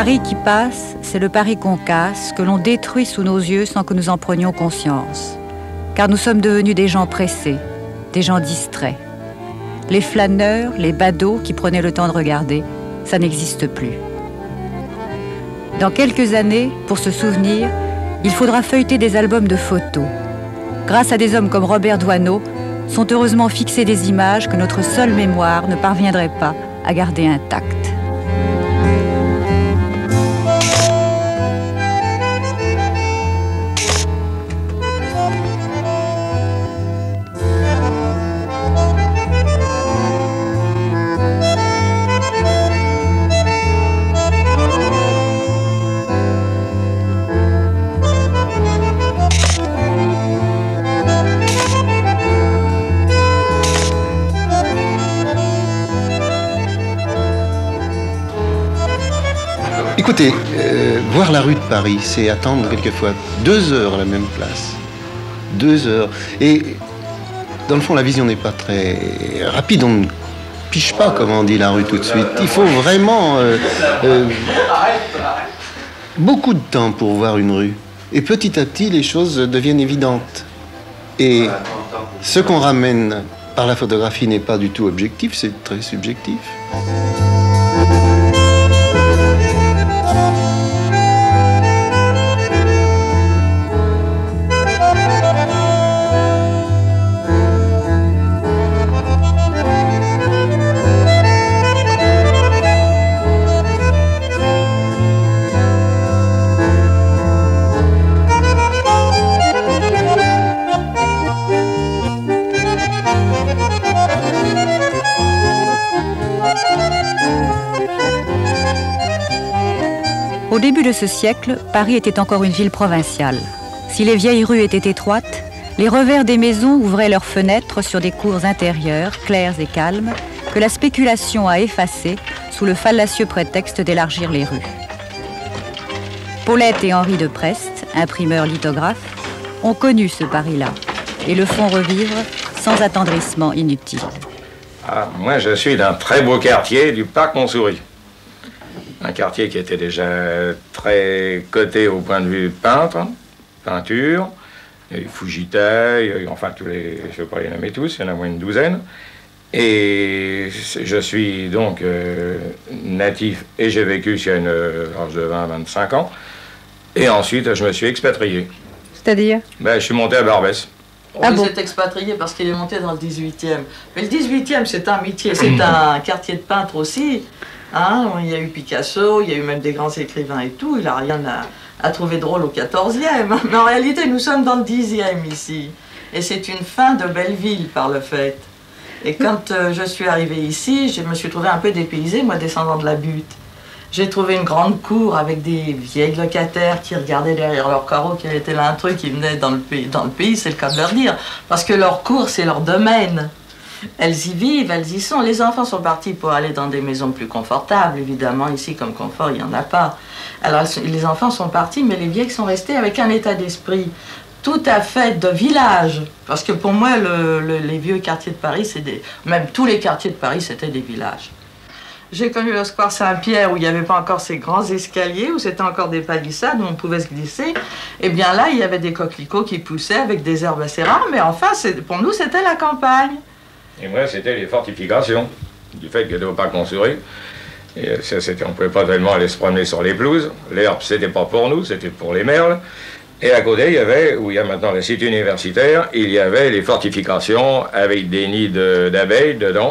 Paris qui passe, c'est le Paris qu'on casse, que l'on détruit sous nos yeux sans que nous en prenions conscience. Car nous sommes devenus des gens pressés, des gens distraits. Les flâneurs, les badauds qui prenaient le temps de regarder, ça n'existe plus. Dans quelques années, pour se souvenir, il faudra feuilleter des albums de photos. Grâce à des hommes comme Robert Doisneau, sont heureusement fixées des images que notre seule mémoire ne parviendrait pas à garder intactes. Écoutez, voir la rue de Paris, c'est attendre quelquefois 2 heures à la même place. 2 heures. Et dans le fond, la vision n'est pas très rapide. On ne piche pas, comme on dit, la rue tout de suite. Il faut vraiment beaucoup de temps pour voir une rue. Et petit à petit, les choses deviennent évidentes. Et ce qu'on ramène par la photographie n'est pas du tout objectif, c'est très subjectif. Au début de ce siècle, Paris était encore une ville provinciale. Si les vieilles rues étaient étroites, les revers des maisons ouvraient leurs fenêtres sur des cours intérieures, claires et calmes, que la spéculation a effacées sous le fallacieux prétexte d'élargir les rues. Paulette et Henri de Prest, imprimeurs lithographes, ont connu ce Paris-là et le font revivre sans attendrissement inutile. Ah, moi, je suis d'un très beau quartier du Parc Montsouris. Un quartier qui était déjà très coté au point de vue peinture. Il y a eu Fujita, il y a eu, enfin, tous les, je ne vais pas les nommer tous, il y en a moins une douzaine. Et je suis donc natif et j'ai vécu jusqu'à une âge de 20-25 ans. Et ensuite, je me suis expatrié. C'est-à-dire? Je suis monté à Barbès. Ah bon? Il s'est expatrié parce qu'il est monté dans le 18e. Mais le 18e, c'est un métier, c'est un quartier de peintres aussi. Hein, il y a eu Picasso, il y a eu même des grands écrivains et tout. Il n'a rien à trouver drôle au 14e. Mais en réalité, nous sommes dans le 10e ici. Et c'est une fin de belle ville par le fait. Et quand je suis arrivée ici, je me suis trouvée un peu dépaysée, moi, descendant de la butte. J'ai trouvé une grande cour avec des vieilles locataires qui regardaient derrière leur carreau quel était l'intrus qui venait dans le pays, c'est le cas de leur dire. Parce que leur cour, c'est leur domaine. Elles y vivent, elles y sont. Les enfants sont partis pour aller dans des maisons plus confortables, évidemment. Ici, comme confort, il n'y en a pas. Alors, les enfants sont partis, mais les vieilles sont restées avec un état d'esprit tout à fait de village. Parce que pour moi, les vieux quartiers de Paris, même tous les quartiers de Paris, c'était des villages. J'ai connu le square Saint-Pierre où il n'y avait pas encore ces grands escaliers, où c'était encore des palissades où on pouvait se glisser. Et bien là, il y avait des coquelicots qui poussaient avec des herbes assez rares, mais enfin, pour nous, c'était la campagne. Et moi, c'était les fortifications, du fait que de Parc Montsouris. Et on ne pouvait pas tellement aller se promener sur les pelouses. L'herbe, c'était pas pour nous, c'était pour les merles. Et à côté, il y avait, où il y a maintenant le site universitaire, il y avait les fortifications avec des nids d'abeilles dedans.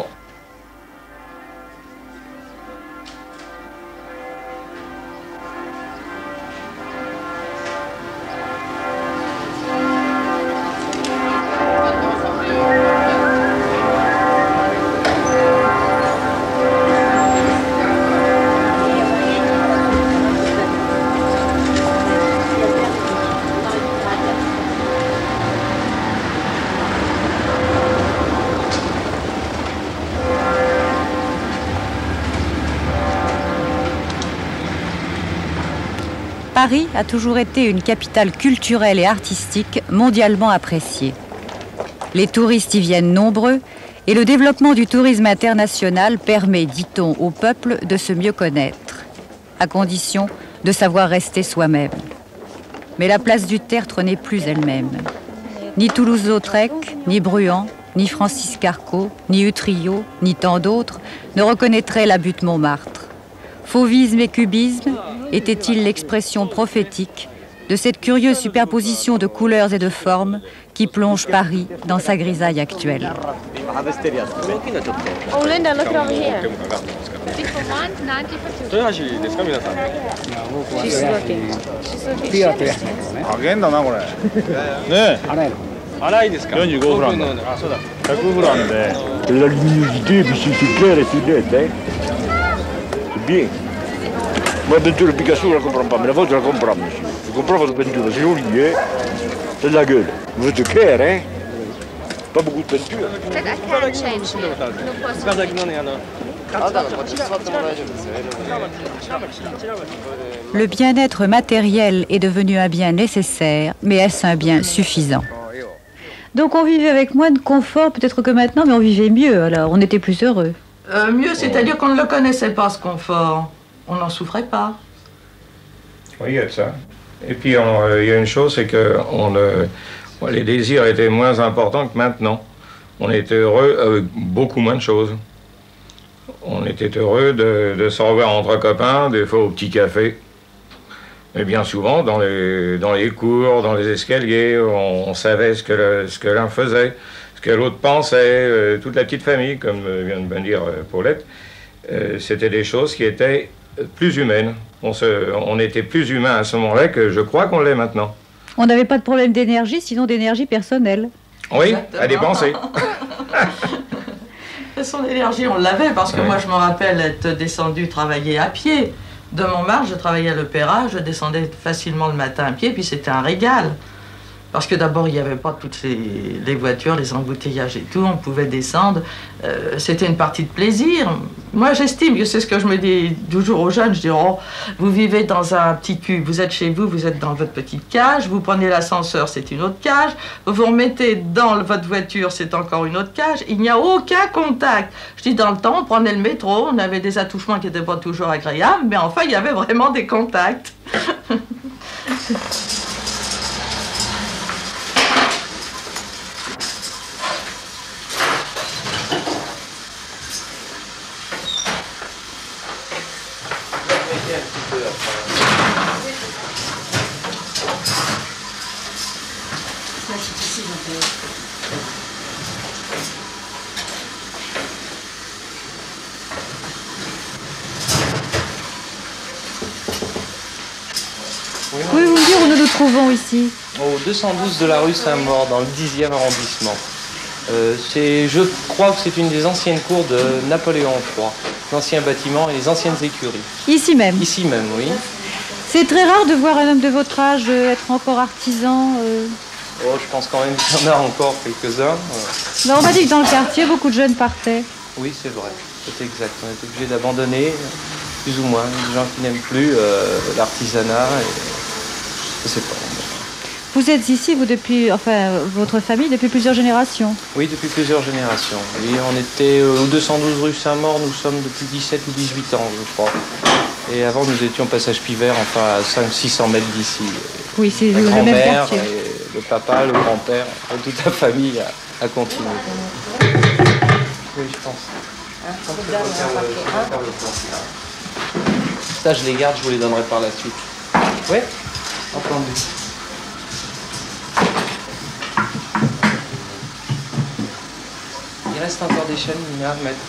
Paris a toujours été une capitale culturelle et artistique mondialement appréciée. Les touristes y viennent nombreux et le développement du tourisme international permet, dit-on, au peuple de se mieux connaître. à condition de savoir rester soi-même. Mais la place du Tertre n'est plus elle-même. Ni Toulouse-Lautrec, ni Bruant, ni Francis Carco, ni Utrillo, ni tant d'autres ne reconnaîtraient la butte Montmartre. Fauvisme et cubisme étaient-ils l'expression prophétique de cette curieuse superposition de couleurs et de formes qui plonge Paris dans sa grisaille actuelle? La luminosité, puis c'est clair et c'est net, hein. C'est bien. Moi, la peinture Picasso, je ne la comprends pas, mais la vôtre, je la comprends, monsieur. Je comprends votre peinture, c'est joli, hein. C'est de la gueule. Vous êtes clair, hein. Pas beaucoup de peinture. Le bien-être matériel est devenu un bien nécessaire, mais est-ce un bien suffisant? Donc on vivait avec moins de confort peut-être que maintenant, mais on vivait mieux, alors on était plus heureux. Mieux, c'est-à-dire qu'on ne le connaissait pas, ce confort. On n'en souffrait pas. Oui, il y a de ça. Et puis, il y a une chose, c'est que les désirs étaient moins importants que maintenant. On était heureux avec beaucoup moins de choses. On était heureux de se revoir entre copains, des fois au petit café. Mais bien souvent, dans les cours, dans les escaliers, on savait ce que l'un faisait, ce que l'autre pensait, toute la petite famille, comme vient de bien dire Paulette. C'était des choses qui étaient plus humaines. On était plus humain à ce moment-là que je crois qu'on l'est maintenant. On n'avait pas de problème d'énergie, sinon d'énergie personnelle. Oui, Exactement. à dépenser. Son énergie, on l'avait, parce que moi, je me rappelle être descendu travailler à pied. De Montmartre, je travaillais à l'Opéra, je descendais facilement le matin à pied, puis c'était un régal. Parce que d'abord, il n'y avait pas toutes les voitures, les embouteillages et tout, on pouvait descendre. C'était une partie de plaisir. Moi, j'estime que c'est ce que je me dis toujours aux jeunes. Je dis, oh, vous vivez dans un petit cube, vous êtes chez vous, vous êtes dans votre petite cage, vous prenez l'ascenseur, c'est une autre cage, vous vous remettez dans votre voiture, c'est encore une autre cage. Il n'y a aucun contact. Je dis, dans le temps, on prenait le métro, on avait des attouchements qui n'étaient pas toujours agréables, mais enfin, il y avait vraiment des contacts. Pouvez-vous me dire où nous nous trouvons ici? Au 212 de la rue Saint-Maur, dans le 10e arrondissement. Je crois que c'est une des anciennes cours de Napoléon III, l'ancien bâtiment et les anciennes écuries. Ici même? Ici même, oui. C'est très rare de voir un homme de votre âge être encore artisan. Oh, je pense quand même qu'il y en a encore quelques-uns. Ben, on m'a dit que dans le quartier, beaucoup de jeunes partaient. Oui, c'est vrai, c'est exact. On est obligé d'abandonner, plus ou moins. Des gens qui n'aiment plus l'artisanat. Je sais pas. Vous êtes ici, vous, depuis, enfin, votre famille, depuis plusieurs générations? Oui, depuis plusieurs générations. Oui, on était au 212 rue Saint-Maur, nous sommes depuis 17 ou 18 ans, je crois. Et avant, nous étions passage Pivert, enfin à 500-600 mètres d'ici. Oui, c'est le même grand-mère, quartier. le papa, le grand-père, toute la famille a continué. Oui, je pense. Ça, je les garde, je vous les donnerai par la suite. Oui, entendu. Il reste encore des chaînes, Nina, à mettre.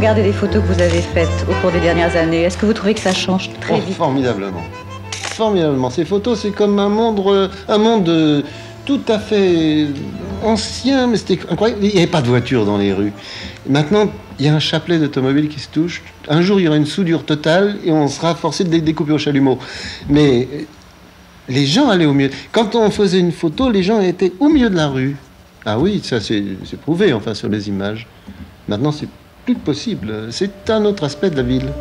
regardez les photos que vous avez faites au cours des dernières années, est-ce que vous trouvez que ça change très vite? Formidablement. Formidablement. Ces photos, c'est comme un monde tout à fait ancien, mais c'était incroyable. Il n'y avait pas de voiture dans les rues. Maintenant, il y a un chapelet d'automobiles qui se touche. Un jour, il y aura une soudure totale et on sera forcé de les découper au chalumeau. Mais les gens allaient au milieu. Quand on faisait une photo, les gens étaient au milieu de la rue. Ah oui, ça c'est prouvé, enfin, sur les images. Maintenant, c'est plus possible. C'est un autre aspect de la ville.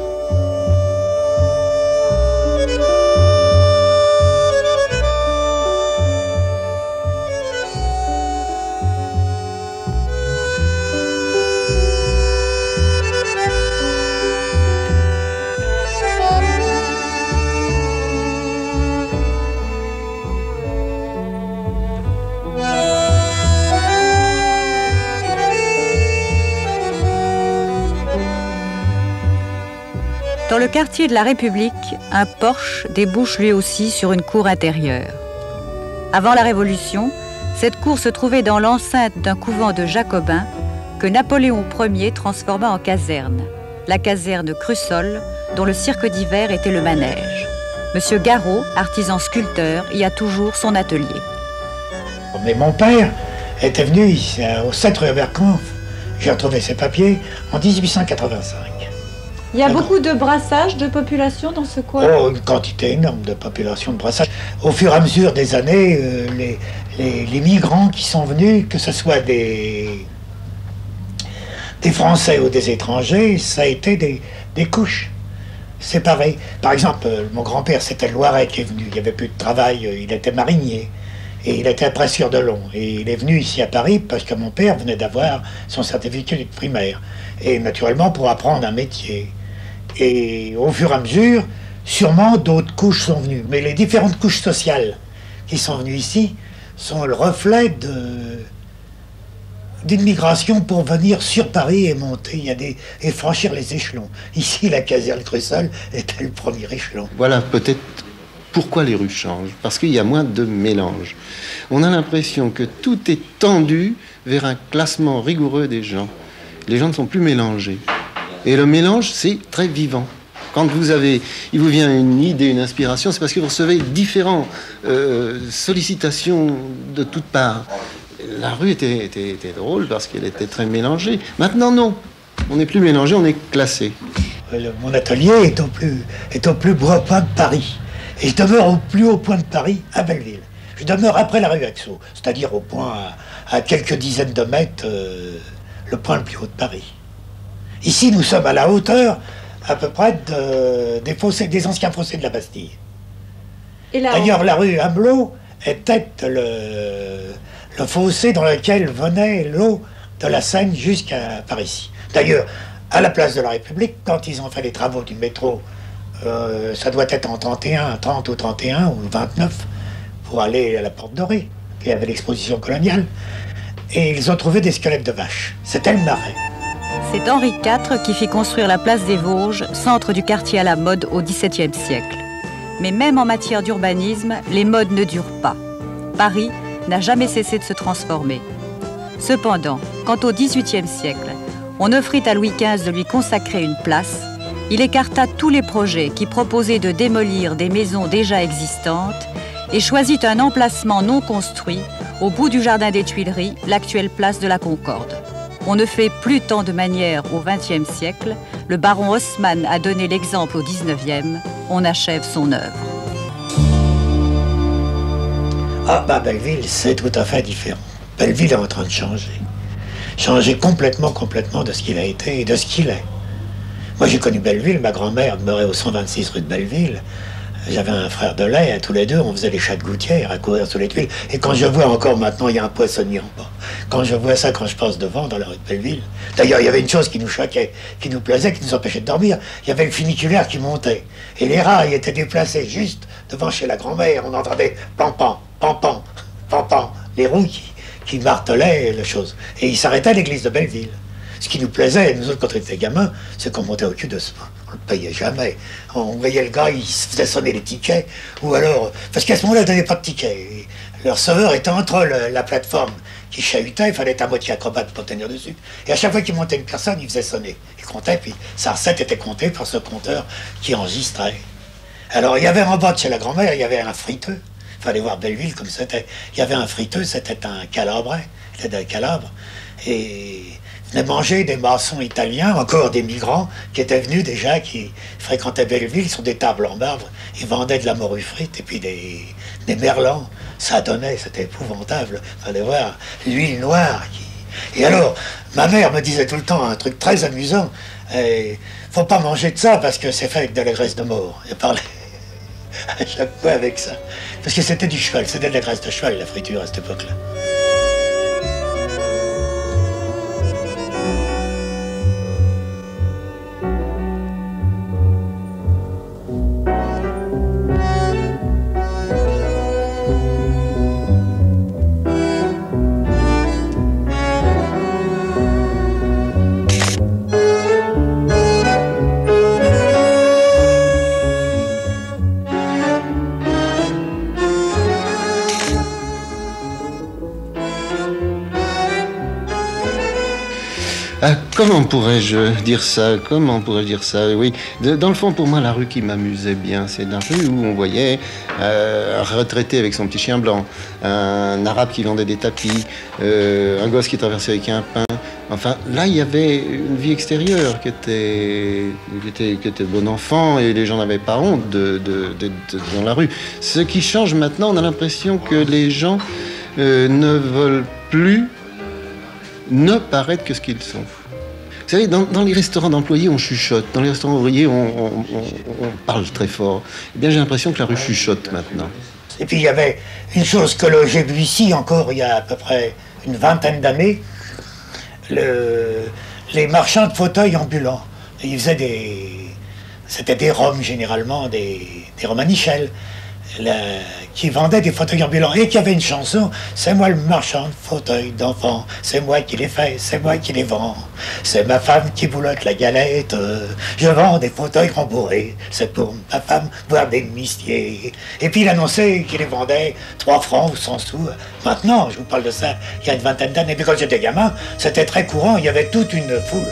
Dans le quartier de la République, un porche débouche lui aussi sur une cour intérieure. Avant la Révolution, cette cour se trouvait dans l'enceinte d'un couvent de Jacobins que Napoléon Ier transforma en caserne, la caserne Crussol, dont le cirque d'hiver était le manège. Monsieur Garot, artisan sculpteur, y a toujours son atelier. Mais mon père était venu ici, au 7 rue Aberkampf. J'ai retrouvé ses papiers en 1885. Il y a beaucoup de brassage de population dans ce coin? Oh, une quantité énorme de population de brassage. Au fur et à mesure des années, les migrants qui sont venus, que ce soit des Français ou des étrangers, ça a été des couches séparées. Par exemple, mon grand-père, c'était le Loiret qui est venu. Il n'y avait plus de travail, il était marinier. Et il était pressure de long. Et il est venu ici à Paris parce que mon père venait d'avoir son certificat de primaire. Et naturellement pour apprendre un métier. Et au fur et à mesure, sûrement d'autres couches sont venues. Mais les différentes couches sociales qui sont venues ici sont le reflet d'une migration pour venir sur Paris et monter et franchir les échelons. Ici, la caserne Crussol était le premier échelon. Voilà peut-être pourquoi les rues changent. Parce qu'il y a moins de mélange. On a l'impression que tout est tendu vers un classement rigoureux des gens. Les gens ne sont plus mélangés. Et le mélange, c'est très vivant. Quand il vous vient une idée, une inspiration, c'est parce que vous recevez différentes sollicitations de toutes parts. La rue était drôle parce qu'elle était très mélangée. Maintenant, non. On n'est plus mélangé, on est classé. Mon atelier est au plus beau point de Paris. Et je demeure au plus haut point de Paris, à Belleville. Je demeure après la rue Axo, c'est-à-dire au point à quelques dizaines de mètres, le point le plus haut de Paris. Ici, nous sommes à la hauteur, à peu près, des anciens fossés de la Bastille. D'ailleurs, la rue Amelot était le fossé dans lequel venait l'eau de la Seine jusqu'à par ici. D'ailleurs, à la place de la République, quand ils ont fait les travaux du métro, ça doit être en 30 ou 31 ou 29, pour aller à la Porte Dorée, qui avait l'exposition coloniale. Et ils ont trouvé des squelettes de vaches. C'était le Marais. C'est Henri IV qui fit construire la place des Vosges, centre du quartier à la mode au XVIIe siècle. Mais même en matière d'urbanisme, les modes ne durent pas. Paris n'a jamais cessé de se transformer. Cependant, quand au XVIIIe siècle, on offrit à Louis XV de lui consacrer une place, il écarta tous les projets qui proposaient de démolir des maisons déjà existantes et choisit un emplacement non construit au bout du jardin des Tuileries, l'actuelle place de la Concorde. On ne fait plus tant de manières au XXe siècle, le baron Haussmann a donné l'exemple au XIXe, on achève son œuvre. Ah bah Belleville, c'est tout à fait différent. Belleville est en train de changer. Changer complètement de ce qu'il a été et de ce qu'il est. Moi j'ai connu Belleville, ma grand-mère demeurait au 126 rue de Belleville. J'avais un frère de lait, tous les deux, on faisait les chats de gouttière à courir sous les tuiles. Et quand je vois encore maintenant, il y a un poissonnier en bas. Quand je vois ça, quand je passe devant, dans la rue de Belleville. D'ailleurs, il y avait une chose qui nous choquait, qui nous plaisait, qui nous empêchait de dormir. Il y avait le funiculaire qui montait. Et les rails étaient déplacés juste devant chez la grand-mère. On entendait pam-pam, pam-pam, pam-pam, les roues qui martelaient les choses. Et il s'arrêtait à l'église de Belleville. Ce qui nous plaisait, nous autres, quand on était gamins, c'est qu'on montait au cul de ce pas. On ne le payait jamais. On voyait le gars, il se faisait sonner les tickets, ou alors... Parce qu'à ce moment-là, ils ne donnaient pas de tickets. Leur serveur était entre la plateforme qui chahutait, il fallait être à moitié acrobate pour tenir dessus. Et à chaque fois qu'il montait une personne, il faisait sonner. Il comptait, puis sa recette était comptée par ce compteur qui enregistrait. Alors il y avait en bas de chez la grand-mère, il y avait un friteux. Il fallait voir Belleville comme c'était. Il y avait un friteux, c'était un Calabrais, il était d'un Calabre. Et il venait manger des maçons italiens, encore des migrants, qui étaient venus déjà, qui fréquentaient Belleville sur des tables en marbre. Ils vendaient de la morue frite et puis des merlans. Ça donnait, c'était épouvantable. Il fallait voir l'huile noire. Et alors, ma mère me disait tout le temps un truc très amusant. Faut pas manger de ça parce que c'est fait avec de la graisse de mort. Elle parlait à chaque fois avec ça. Parce que c'était du cheval, c'était de la graisse de cheval, la friture à cette époque-là. Comment pourrais-je dire ça? Comment pourrais-je dire ça? Oui, dans le fond, pour moi, la rue qui m'amusait bien, c'est la rue où on voyait un retraité avec son petit chien blanc, un arabe qui vendait des tapis, un gosse qui traversait avec un pain. Enfin, là, il y avait une vie extérieure qui était bon enfant et les gens n'avaient pas honte dans la rue. Ce qui change maintenant, on a l'impression que les gens ne veulent plus ne paraître que ce qu'ils sont. Vous savez, dans les restaurants d'employés, on chuchote. Dans les restaurants ouvriers, on parle très fort. Eh bien, j'ai l'impression que la rue chuchote maintenant. Et puis, il y avait une chose que j'ai vue ici encore, il y a à peu près une vingtaine d'années, les marchands de fauteuils ambulants. Ils faisaient c'était des Roms, généralement, des Romanichels, qui vendaient des fauteuils ambulants et qui avaient une chanson. C'est moi le marchand de fauteuils d'enfants, c'est moi qui les fais, c'est moi qui les vends. C'est ma femme qui boulotte la galette, je vends des fauteuils rembourrés, c'est pour ma femme boire des mistiers. Et puis il annonçait qu'il les vendait 3 francs ou 100 sous. Maintenant, je vous parle de ça il y a une vingtaine d'années, mais quand j'étais gamin, c'était très courant, il y avait toute une foule.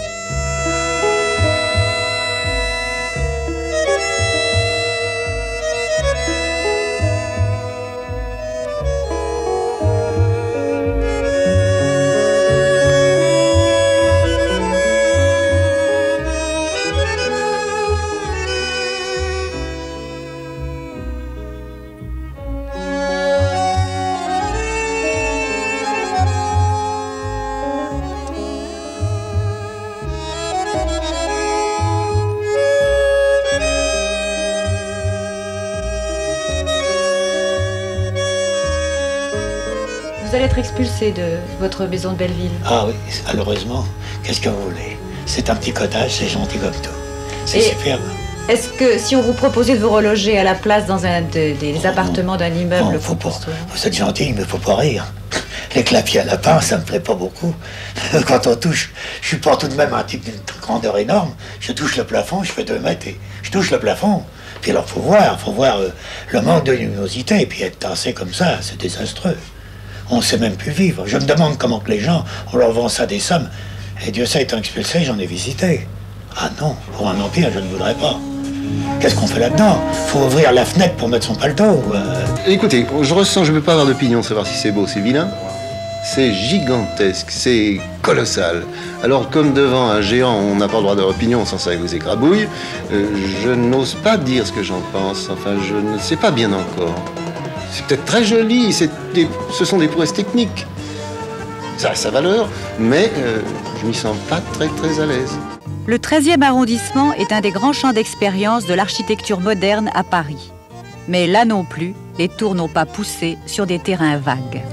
Vous allez être expulsé de votre maison de Belleville. Ah oui, malheureusement. Qu'est-ce que vous voulez? C'est un petit cottage, c'est gentil comme tout. C'est superbe. Est-ce que si on vous proposait de vous reloger à la place dans un des appartements d'un immeuble, vous êtes gentil, mais faut pas rire. Les clapiers à lapin, ça me plaît pas beaucoup. Quand on touche, je suis pas tout de même un type d'une grandeur énorme. Je touche le plafond, je fais 2 mètres et je touche le plafond. Puis alors faut voir le manque de luminosité et puis être tassé comme ça, c'est désastreux. On ne sait même plus vivre. Je me demande comment que les gens, on leur vend ça des sommes. Et Dieu sait, étant expulsé, j'en ai visité. Ah non, pour un empire, je ne voudrais pas. Qu'est-ce qu'on fait là-dedans? Faut ouvrir la fenêtre pour mettre son paletot. Écoutez, je ressens, je ne peux pas avoir d'opinion, savoir si c'est beau, c'est vilain. C'est gigantesque, c'est colossal. Alors, comme devant un géant, on n'a pas le droit d'avoir opinion sans ça vous écrabouille, je n'ose pas dire ce que j'en pense. Enfin, je ne sais pas bien encore. C'est peut-être très joli, ce sont des prouesses techniques. Ça a sa valeur, mais je m'y sens pas très à l'aise. Le 13e arrondissement est un des grands champs d'expérience de l'architecture moderne à Paris. Mais là non plus, les tours n'ont pas poussé sur des terrains vagues.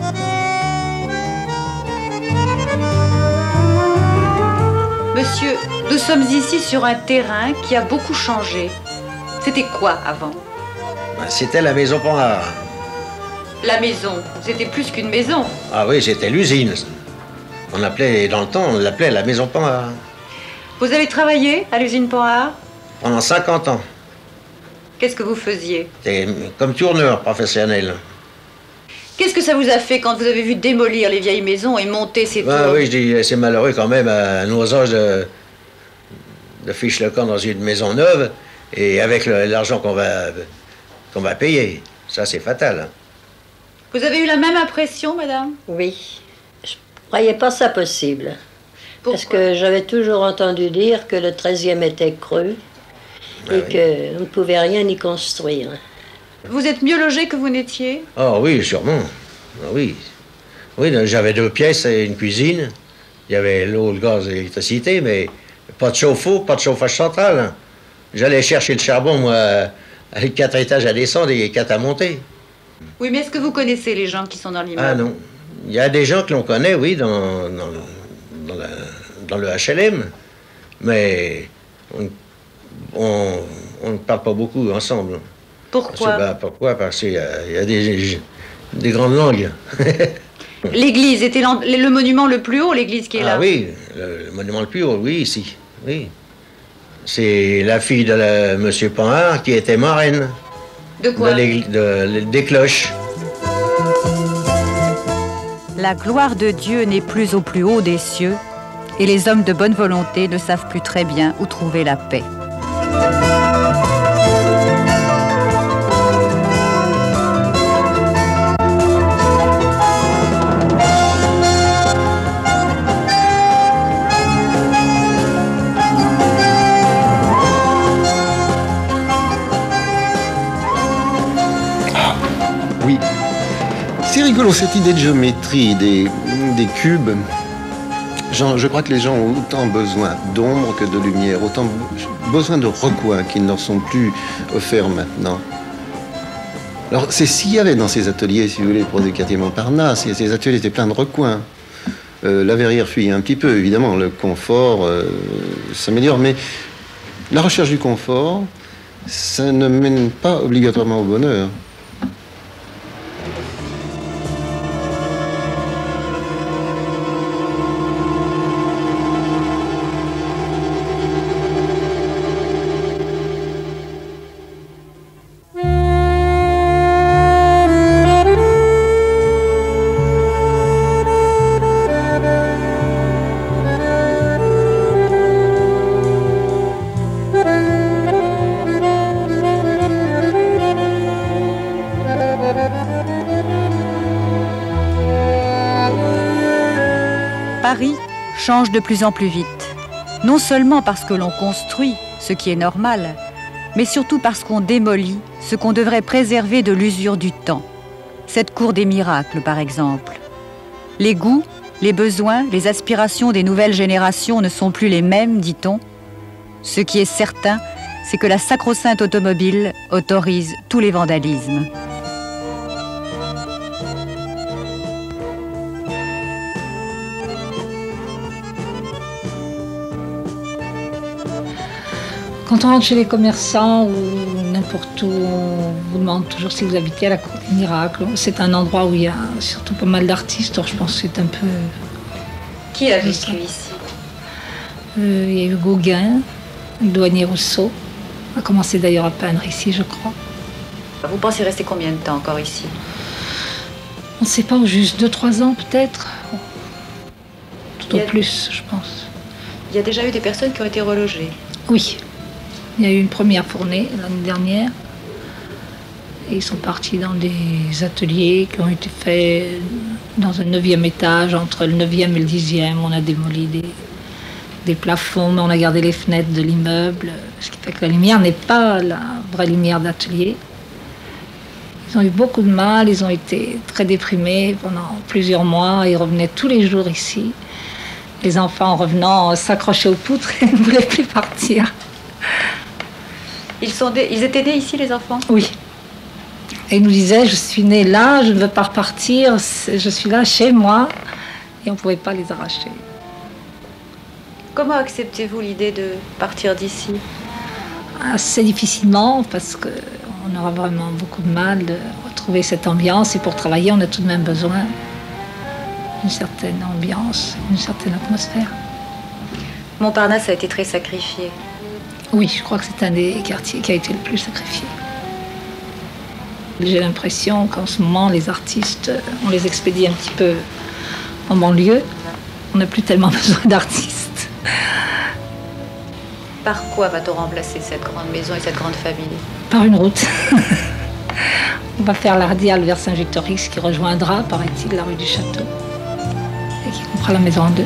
Monsieur, nous sommes ici sur un terrain qui a beaucoup changé. C'était quoi avant? C'était la maison Panhard. La maison, c'était plus qu'une maison. Ah oui, c'était l'usine. On l'appelait, dans le temps, on l'appelait la maison Panhard. Vous avez travaillé à l'usine Panhard? Pendant 50 ans. Qu'est-ce que vous faisiez? C'était comme tourneur professionnel. Qu'est-ce que ça vous a fait quand vous avez vu démolir les vieilles maisons et monter ces tours? Oui, je dis, c'est malheureux quand même à nos âges de ficher le camp dans une maison neuve et avec l'argent qu'on va payer. Ça, c'est fatal. Vous avez eu la même impression, madame? Oui. Je croyais pas ça possible. Pourquoi? Parce que j'avais toujours entendu dire que le 13e était creux et qu'on ne pouvait rien y construire. Vous êtes mieux logé que vous n'étiez? Oh oui, sûrement. Ah, oui. Oui, j'avais 2 pièces et une cuisine. Il y avait l'eau, le gaz et l'électricité, mais pas de chauffe-eau, pas de chauffage central. Hein. J'allais chercher le charbon, moi, avec 4 étages à descendre et 4 à monter. Oui, mais est-ce que vous connaissez les gens qui sont dans l'immeuble? Ah non. Il y a des gens que l'on connaît, oui, dans le HLM, mais on ne parle pas beaucoup ensemble. Pourquoi? Pourquoi? Parce qu'il y a des grandes langues. L'église était le monument le plus haut, l'église qui est là. Ah oui, le monument le plus haut, oui, ici. Oui. C'est la fille de M. Panhard qui était marraine. De quoi? Des cloches. La gloire de Dieu n'est plus au plus haut des cieux, et les hommes de bonne volonté ne savent plus très bien où trouver la paix. Oui. C'est rigolo cette idée de géométrie, des cubes. Je crois que les gens ont autant besoin d'ombre que de lumière, autant besoin de recoins qui ne leur sont plus offerts maintenant. Alors c'est ce qu'il y avait dans ces ateliers, si vous voulez, pour des quartiers Montparnasse. Ces ateliers étaient pleins de recoins. La verrière fuit un petit peu, évidemment, le confort s'améliore, mais la recherche du confort, ça ne mène pas obligatoirement au bonheur. Paris change de plus en plus vite. Non seulement parce que l'on construit, ce qui est normal, mais surtout parce qu'on démolit ce qu'on devrait préserver de l'usure du temps. Cette cour des miracles, par exemple. Les goûts, les besoins, les aspirations des nouvelles générations ne sont plus les mêmes, dit-on. Ce qui est certain, c'est que la sacro-sainte automobile autorise tous les vandalismes. Quand on rentre chez les commerçants ou n'importe où, on vous demande toujours si vous habitez à la Cour des Miracles. C'est un endroit où il y a surtout pas mal d'artistes, alors je pense que c'est un peu... Qui a vécu ici? Il y a eu Gauguin, le douanier Rousseau. On a commencé d'ailleurs à peindre ici, je crois. Vous pensez rester combien de temps encore ici? On ne sait pas, juste 2-3 ans peut-être. Tout au plus, je pense. Il y a déjà eu des personnes qui ont été relogées? Oui. Il y a eu une première fournée l'année dernière. Et ils sont partis dans des ateliers qui ont été faits dans un 9e étage, entre le 9e et le 10e. On a démoli des plafonds, mais on a gardé les fenêtres de l'immeuble. Ce qui fait que la lumière n'est pas la vraie lumière d'atelier. Ils ont eu beaucoup de mal, ils ont été très déprimés pendant plusieurs mois. Ils revenaient tous les jours ici. Les enfants, en revenant, s'accrochaient aux poutres et ne voulaient plus partir. Ils étaient nés ici, les enfants? Oui. Et ils nous disaient, je suis née là, je ne veux pas repartir, je suis là chez moi. Et on ne pouvait pas les arracher. Comment acceptez-vous l'idée de partir d'ici? Assez difficilement, parce qu'on aura vraiment beaucoup de mal de retrouver cette ambiance. Et pour travailler, on a tout de même besoin d'une certaine ambiance, d'une certaine atmosphère. Montparnasse a été très sacrifié. Oui, je crois que c'est un des quartiers qui a été le plus sacrifié. J'ai l'impression qu'en ce moment, les artistes, on les expédie un petit peu en banlieue. On n'a plus tellement besoin d'artistes. Par quoi va-t-on remplacer cette grande maison et cette grande famille? Par une route. On va faire l'Ardial vers Saint-Victorix qui rejoindra, paraît-il, la rue du Château et qui coupera la maison en deux.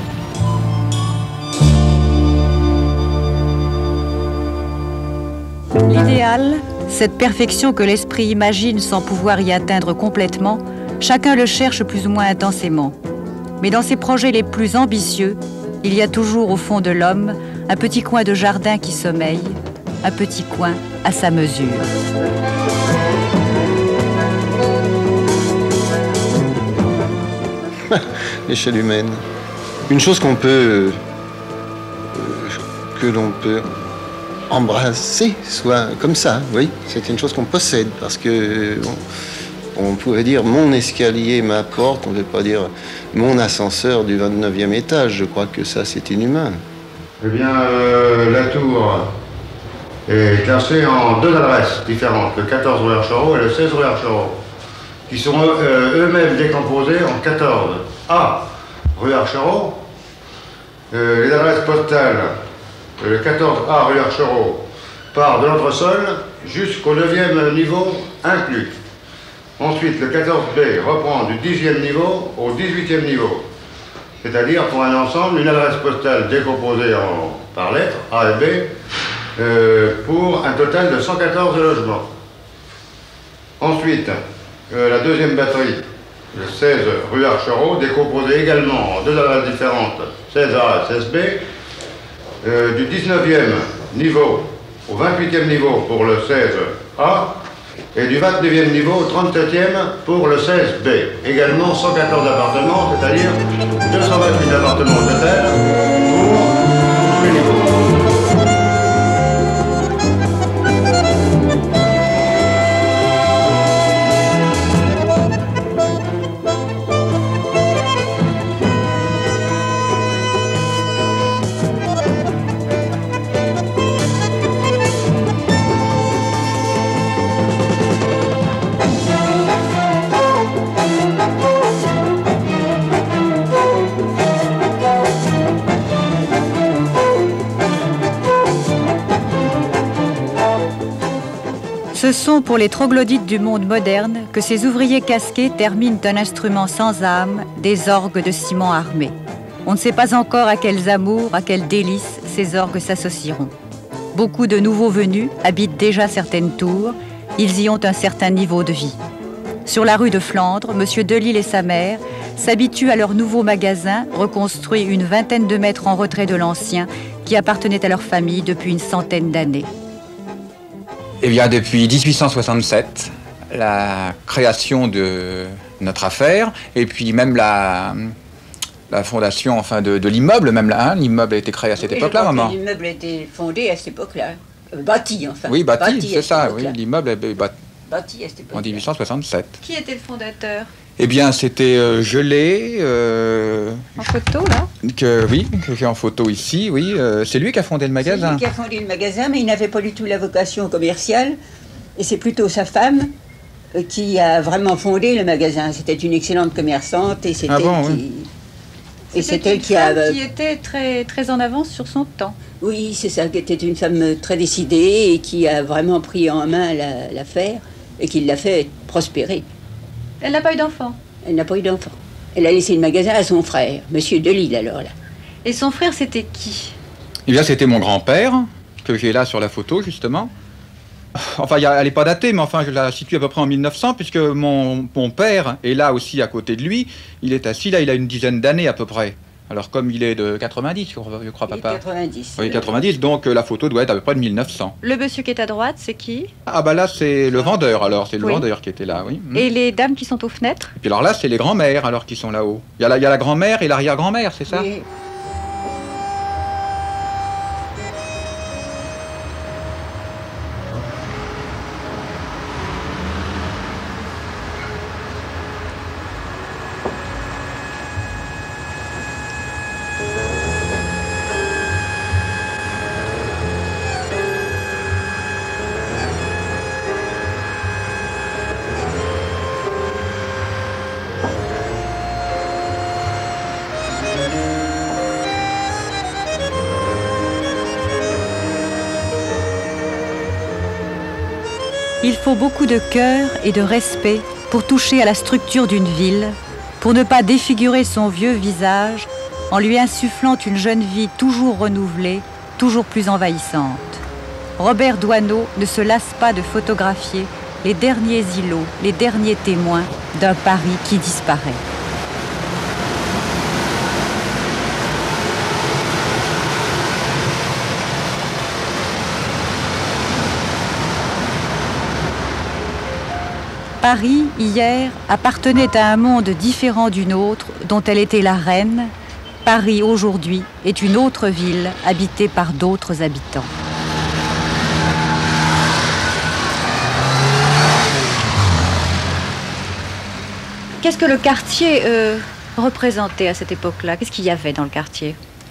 L'idéal, cette perfection que l'esprit imagine sans pouvoir y atteindre complètement, chacun le cherche plus ou moins intensément. Mais dans ses projets les plus ambitieux, il y a toujours au fond de l'homme un petit coin de jardin qui sommeille, un petit coin à sa mesure. L'échelle humaine. Une chose qu'on peut... que l'on peut embrasser, soit comme ça, oui. C'est une chose qu'on possède, parce que on pourrait dire mon escalier, ma porte, on ne peut pas dire mon ascenseur du 29e étage. Je crois que ça, c'est inhumain. Eh bien, la tour est classée en deux adresses différentes, le 14 rue Archereau et le 16 rue Archereau, qui sont eux-mêmes décomposés en 14 A rue Archereau. Les adresses postales, le 14A rue Archereau part de l'entresol jusqu'au 9e niveau inclus. Ensuite, le 14B reprend du 10e niveau au 18e niveau. C'est-à-dire pour un ensemble, une adresse postale décomposée par lettres, A et B, pour un total de 114 logements. Ensuite, la deuxième batterie, le 16 rue Archereau, décomposée également en deux adresses différentes, 16A et 16B, du 19e niveau au 28e niveau pour le 16A, et du 29e niveau au 37e pour le 16B. Également 114 appartements, c'est-à-dire 228 appartements au total pour tous les niveaux. Ce sont pour les troglodytes du monde moderne que ces ouvriers casqués terminent un instrument sans âme, des orgues de ciment armés. On ne sait pas encore à quels amours, à quels délices ces orgues s'associeront. Beaucoup de nouveaux venus habitent déjà certaines tours, ils y ont un certain niveau de vie. Sur la rue de Flandre, M. Delille et sa mère s'habituent à leur nouveau magasin, reconstruit une vingtaine de mètres en retrait de l'ancien, qui appartenait à leur famille depuis une centaine d'années. Eh bien, depuis 1867, la création de notre affaire, et puis même la fondation enfin, de l'immeuble, même là, hein, l'immeuble a été créé à cette époque-là, maman. L'immeuble a été fondé à cette époque-là, bâti enfin. Oui, bâti, c'est ça, oui, l'immeuble est bâti à cette époque-là. En 1867. Qui était le fondateur? Eh bien, c'était Gelé. En photo, là? Oui, que j'ai en photo ici, oui. C'est lui qui a fondé le magasin. C'est lui qui a fondé le magasin, mais il n'avait pas du tout la vocation commerciale. Et c'est plutôt sa femme qui a vraiment fondé le magasin. C'était une excellente commerçante et c'est elle qui... Et c'est elle qui était très, très en avance sur son temps. Oui, c'est ça, qui était une femme très décidée et qui a vraiment pris en main l'affaire et qui l'a fait prospérer. Elle n'a pas eu d'enfant? Elle n'a pas eu d'enfant. Elle a laissé le magasin à son frère, Monsieur Delille alors là. Et son frère, c'était qui? Eh bien, c'était mon grand-père, que j'ai là sur la photo, justement. Enfin, elle n'est pas datée, mais enfin, je la situe à peu près en 1900, puisque mon père est là aussi à côté de lui. Il est assis là, il a une dizaine d'années à peu près. Alors, comme il est de 90, je crois, papa. 90. Oui, 90, donc la photo doit être à peu près de 1900. Le monsieur qui est à droite, c'est qui? Ah bah là, c'est le vendeur, alors. C'est le vendeur qui était là, oui. Et les dames qui sont aux fenêtres? Et puis alors là, c'est les grands-mères, alors, qui sont là-haut. Il y a la grand-mère et l'arrière-grand-mère, c'est ça? Oui. Il faut beaucoup de cœur et de respect pour toucher à la structure d'une ville, pour ne pas défigurer son vieux visage en lui insufflant une jeune vie toujours renouvelée, toujours plus envahissante. Robert Doisneau ne se lasse pas de photographier les derniers îlots, les derniers témoins d'un Paris qui disparaît. Paris, hier, appartenait à un monde différent du nôtre, dont elle était la reine. Paris, aujourd'hui, est une autre ville habitée par d'autres habitants. Qu'est-ce que le quartier représentait à cette époque-là? Qu'est-ce qu'il y avait dans le quartier?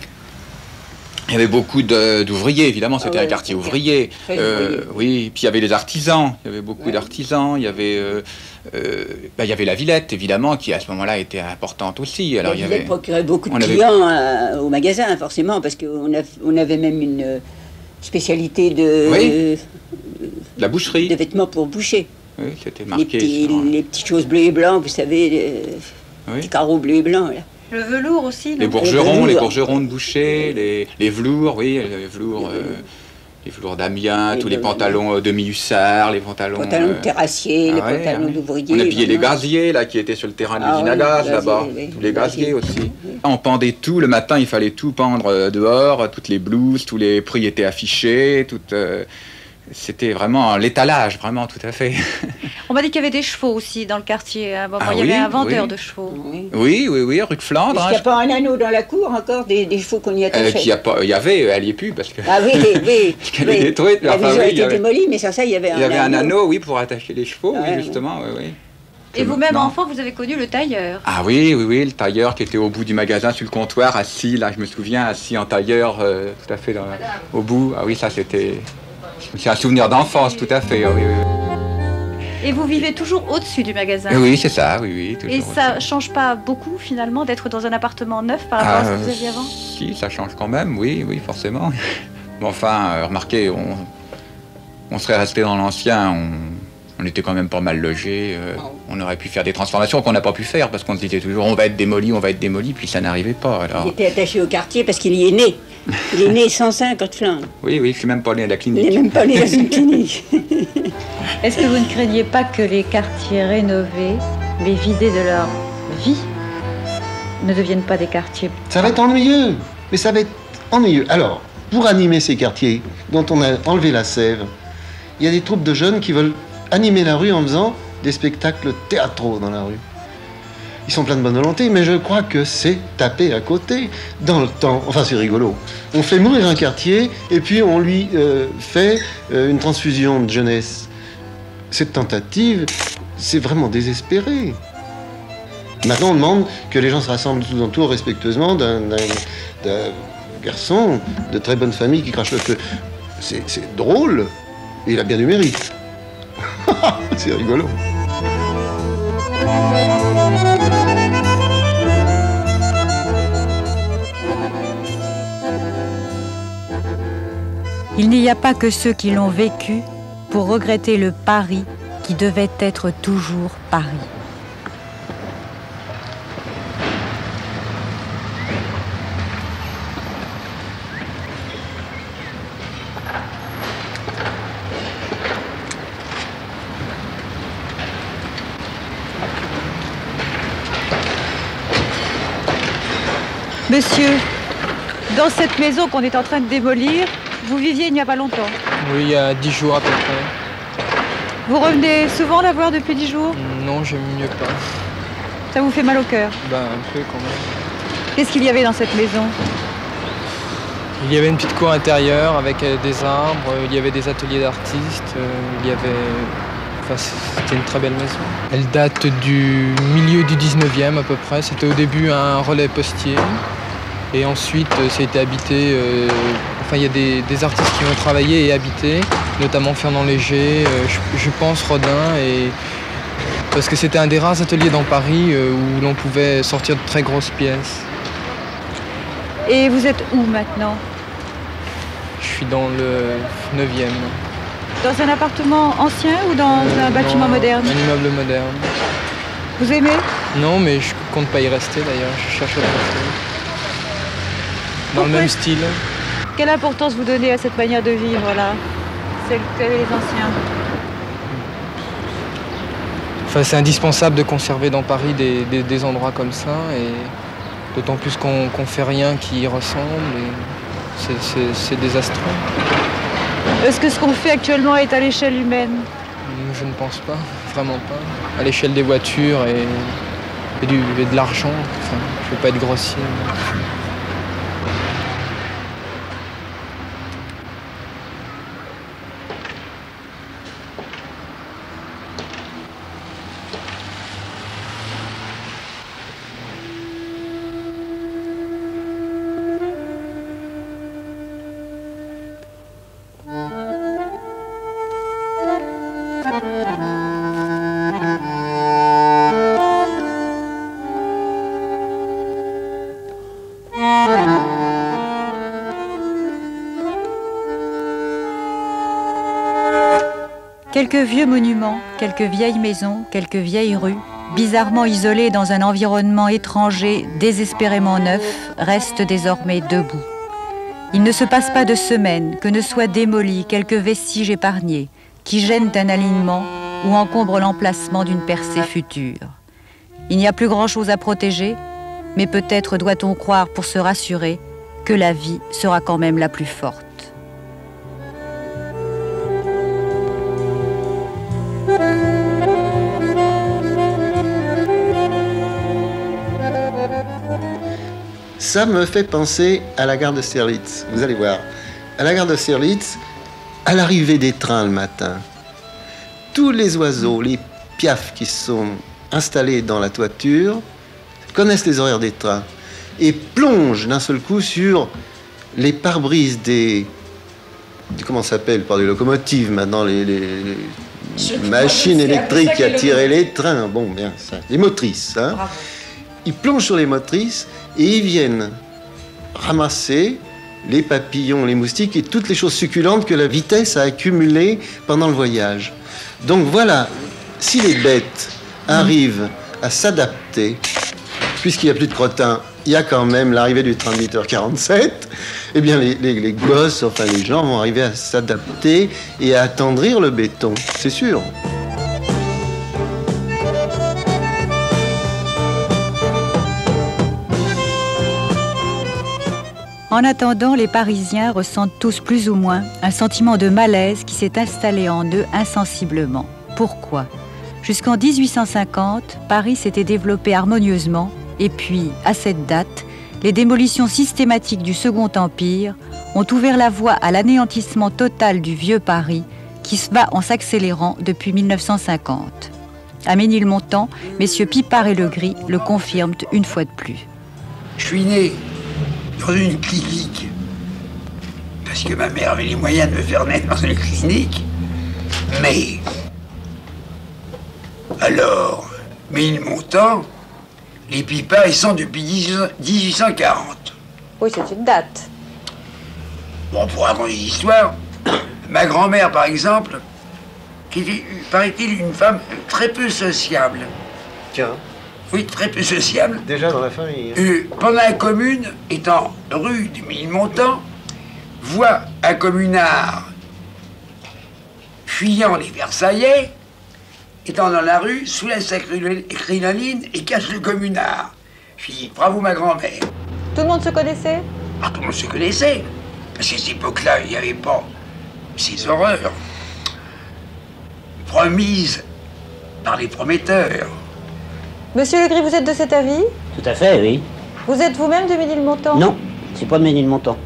Il y avait beaucoup d'ouvriers, évidemment, c'était un quartier ouvrier. Oui, puis il y avait les artisans, il y avait beaucoup d'artisans, il y avait la Villette, évidemment, qui à ce moment-là était importante aussi. Alors, la Villette procurait beaucoup de clients au magasin, forcément, parce qu'on avait même une spécialité de la boucherie. De vêtements pour boucher. Oui, c'était marqué. Les petites choses bleues et blancs, vous savez, les carreaux bleus et blancs, là. Le velours aussi, les bourgerons de boucher, les velours, oui, les velours d'Amiens, tous les pantalons demi-hussards, les pantalons de terrassiers, les pantalons d'ouvriers. On habillait les gaziers, là, qui étaient sur le terrain de l'usine à gaz, là-bas, tous les gaziers aussi. On pendait tout, le matin, il fallait tout pendre dehors, toutes les blouses, tous les prix étaient affichés, c'était vraiment l'étalage, vraiment, tout à fait. On m'a dit qu'il y avait des chevaux aussi dans le quartier. Il y avait un vendeur de chevaux. Oui, rue de Flandre. Est-ce qu'il n'y a pas un anneau dans la cour encore, des chevaux qu'on y attachait? Il y avait, elle n'y est plus parce que. Ah oui, oui. Elle est détruite. La maison a été démolie, mais sans ça, il y avait un anneau. Il y avait un anneau, oui, pour attacher les chevaux, oui, justement, oui. Et vous-même, enfant, vous avez connu le tailleur? Ah oui, le tailleur qui était au bout du magasin sur le comptoir, assis, là, je me souviens, assis en tailleur, tout à fait au bout. Ah oui, ça c'était. C'est un souvenir d'enfance, tout à fait. Oui. Et vous vivez toujours au-dessus du magasin? Oui, c'est ça, oui. Toujours. Et ça change pas beaucoup, finalement, d'être dans un appartement neuf par rapport à ce que vous aviez avant? Si, ça change quand même, oui, forcément. Mais enfin, remarquez, on serait resté dans l'ancien, on était quand même pas mal logés. On aurait pu faire des transformations qu'on n'a pas pu faire, parce qu'on se disait toujours on va être démoli, puis ça n'arrivait pas. Alors. Il était attaché au quartier parce qu'il y est né. Il est né 105 à Flandre. Oui, je suis même pas né à la clinique. Il n'est même pas né dans une clinique. Est-ce que vous ne craignez pas que les quartiers rénovés, mais vidés de leur vie, ne deviennent pas des quartiers? Ça va être ennuyeux, mais ça va être ennuyeux. Alors, pour animer ces quartiers dont on a enlevé la sève, il y a des troupes de jeunes qui veulent animer la rue en faisant des spectacles théâtraux dans la rue. Ils sont pleins de bonne volonté, mais je crois que c'est tapé à côté dans le temps. Enfin, c'est rigolo. On fait mourir un quartier et puis on lui fait une transfusion de jeunesse. Cette tentative, c'est vraiment désespéré. Maintenant, on demande que les gens se rassemblent tout autour respectueusement d'un garçon de très bonne famille qui crache le feu. C'est drôle, et il a bien du mérite. C'est rigolo. Il n'y a pas que ceux qui l'ont vécu pour regretter le Paris qui devait être toujours Paris. Monsieur, dans cette maison qu'on est en train de démolir, vous viviez il n'y a pas longtemps? Oui, il y a 10 jours à peu près. Vous revenez souvent la voir depuis 10 jours? Non, j'aime mieux pas. Ça vous fait mal au cœur? Ben, un peu quand même. Qu'est-ce qu'il y avait dans cette maison? Il y avait une petite cour intérieure avec des arbres, il y avait des ateliers d'artistes, il y avait... Enfin, c'était une très belle maison. Elle date du milieu du 19e à peu près. C'était au début un relais postier. Et ensuite, ça a été habité... Enfin, il y a des artistes qui ont travaillé et habité, notamment Fernand Léger, je pense Rodin, parce que c'était un des rares ateliers dans Paris où l'on pouvait sortir de très grosses pièces. Et vous êtes où maintenant? Je suis dans le 9e. Dans un appartement ancien ou dans un bâtiment moderne? Un immeuble moderne. Vous aimez? Non, mais je compte pas y rester d'ailleurs, je cherche à rester. Dans le même style. Quelle importance vous donnez à cette manière de vivre là, celle qu'avaient les anciens? Enfin, c'est indispensable de conserver dans Paris des endroits comme ça, et d'autant plus qu'on fait rien qui y ressemble, et c'est désastreux. Est-ce que ce qu'on fait actuellement est à l'échelle humaine? Je ne pense pas, vraiment pas. À l'échelle des voitures et de l'argent, enfin, je ne veux pas être grossier. Mais... Quelques vieux monuments, quelques vieilles maisons, quelques vieilles rues, bizarrement isolées dans un environnement étranger, désespérément neuf, restent désormais debout. Il ne se passe pas de semaine que ne soient démolis quelques vestiges épargnés, qui gênent un alignement ou encombrent l'emplacement d'une percée future. Il n'y a plus grand-chose à protéger, mais peut-être doit-on croire pour se rassurer que la vie sera quand même la plus forte. Ça me fait penser à la gare d'Austerlitz. Vous allez voir. À la gare d'Austerlitz, à l'arrivée des trains le matin, tous les oiseaux, les piafs qui sont installés dans la toiture, connaissent les horaires des trains et plongent d'un seul coup sur les pare-brises des... Comment ça s'appelle? Pas des locomotives, maintenant, les machines électriques qui attiraient les trains. Bon, bien, ça. Les motrices, hein. Ils plongent sur les motrices et ils viennent ramasser les papillons, les moustiques et toutes les choses succulentes que la vitesse a accumulées pendant le voyage. Donc voilà, si les bêtes arrivent à s'adapter, puisqu'il n'y a plus de crottins, il y a quand même l'arrivée du train de 8h47, eh bien les gosses, enfin les gens vont arriver à s'adapter et à attendrir le béton, c'est sûr. En attendant, les Parisiens ressentent tous plus ou moins un sentiment de malaise qui s'est installé en eux insensiblement. Pourquoi? Jusqu'en 1850, Paris s'était développé harmonieusement et puis, à cette date, les démolitions systématiques du Second Empire ont ouvert la voie à l'anéantissement total du vieux Paris qui se va en s'accélérant depuis 1950. À Ménilmontant, messieurs Pipard et Legris le confirment une fois de plus. Je suis né dans une clinique, parce que ma mère avait les moyens de me faire naître dans une clinique, mais alors, Ménilmontant, les Pipards, ils sont depuis 1840. Oui, c'est une date. Bon, pour raconter l'histoire, ma grand-mère, par exemple, qui était, paraît-il, une femme très peu sociable. Tiens. Oui, très peu sociable. Déjà dans la famille. Pendant la commune, étant rue du Ménilmontant, voit un communard fuyant les Versaillais, étant dans la rue, soulève sa crinoline et cache le communard. Je dis, bravo ma grand-mère. Tout le monde se connaissait? Ah, tout le monde se connaissait. Parce qu'à cette époque-là, il n'y avait pas ces horreurs promises par les prometteurs. Monsieur Legris, vous êtes de cet avis? Tout à fait, oui. Vous êtes vous-même de Ménilmontant? Non, je suis pas de Ménilmontant.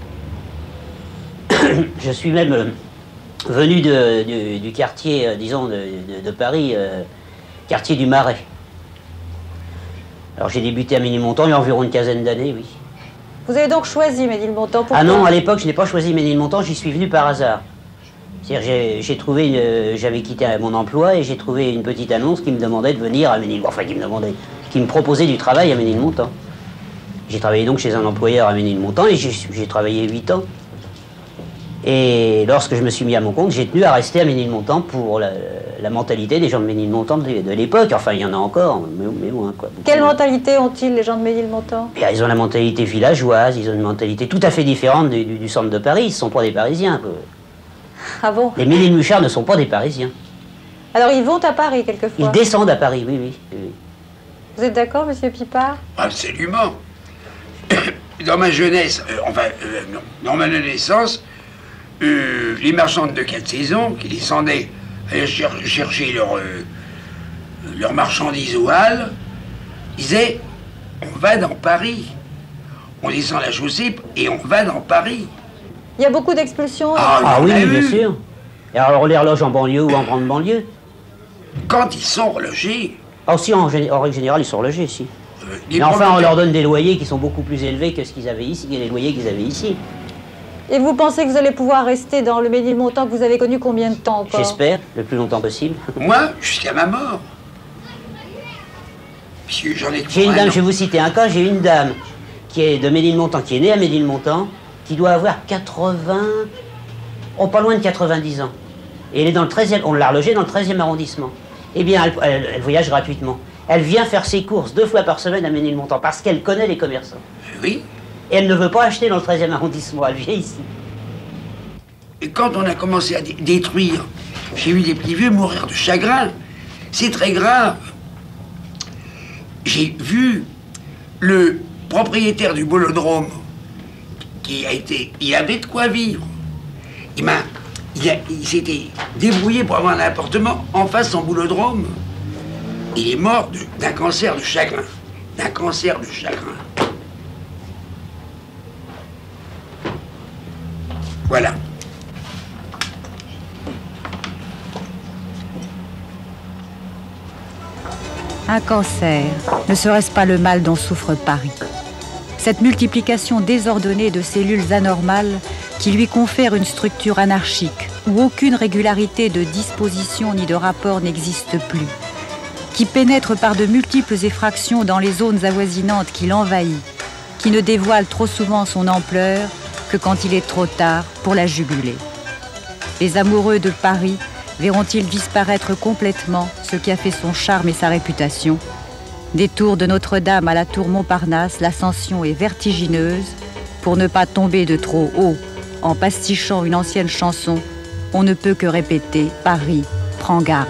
Je suis même venu du quartier, disons, de Paris, quartier du Marais. Alors j'ai débuté à Ménilmontant il y a environ une quinzaine d'années, oui. Vous avez donc choisi Ménilmontant? Pourquoi? Ah non, à l'époque je n'ai pas choisi Ménilmontant, j'y suis venu par hasard. C'est-à-dire j'ai trouvé, j'avais quitté mon emploi et j'ai trouvé une petite annonce qui me demandait de venir à Ménilmontant, enfin qui me proposait du travail à Ménilmontant. J'ai travaillé donc chez un employeur à Ménilmontant et j'ai travaillé 8 ans. Et lorsque je me suis mis à mon compte, j'ai tenu à rester à Ménilmontant pour la mentalité des gens de Ménilmontant de l'époque. Enfin, il y en a encore, mais loin, quoi. Quelle mentalité ont-ils, les gens de Ménilmontant? Ils ont la mentalité villageoise, ils ont une mentalité tout à fait différente du centre de Paris. Ils ne sont pas des Parisiens. Ah bon? Les Ménilmouchards ne sont pas des Parisiens. Alors ils vont à Paris quelquefois? Ils descendent à Paris, oui. Vous êtes d'accord, monsieur Pipard? Absolument. Dans ma jeunesse, dans ma naissance, les marchandes de 4 saisons qui descendaient aller chercher leurs marchandises aux halles disaient on va dans Paris. On descend la chaussée et on va dans Paris. Il y a beaucoup d'expulsions? Ah oui, bien sûr. Et alors on les reloge en banlieue ou en grande banlieue? Quand ils sont relogés. Ah si, en règle générale, ils sont relogés, si. Mais enfin, on leur donne des loyers qui sont beaucoup plus élevés que ce qu'ils avaient ici, les loyers qu'ils avaient ici. Et vous pensez que vous allez pouvoir rester dans le Ménilmontant que vous avez connu combien de temps encore? J'espère, le plus longtemps possible. Moi, jusqu'à ma mort. Puisque j'en ai... J'ai une dame, je vais vous citer un cas, j'ai une dame qui est de Ménilmontant, qui est née à Ménilmontant, qui doit avoir 80... Oh, pas loin de 90 ans. Et elle est dans le 13e... On l'a relogée dans le 13e arrondissement. Eh bien, elle voyage gratuitement. Elle vient faire ses courses 2 fois par semaine à Ménilmontant parce qu'elle connaît les commerçants. Oui. Et elle ne veut pas acheter dans le 13e arrondissement, elle vient ici. Et quand on a commencé à détruire, j'ai vu des petits vieux mourir de chagrin. C'est très grave. J'ai vu le propriétaire du bolodrome il avait de quoi vivre. Il s'était débrouillé pour avoir un appartement en face de son bolodrome. Il est mort d'un cancer de chagrin. D'un cancer de chagrin. Voilà. Un cancer, ne serait-ce pas le mal dont souffre Paris? Cette multiplication désordonnée de cellules anormales qui lui confère une structure anarchique où aucune régularité de disposition ni de rapport n'existe plus, qui pénètre par de multiples effractions dans les zones avoisinantes qui l'envahit, qui ne dévoile trop souvent son ampleur que quand il est trop tard pour la juguler. Les amoureux de Paris verront-ils disparaître complètement ce qui a fait son charme et sa réputation? Des tours de Notre-Dame à la tour Montparnasse, l'ascension est vertigineuse. Pour ne pas tomber de trop haut en pastichant une ancienne chanson, on ne peut que répéter « Paris, prends garde ».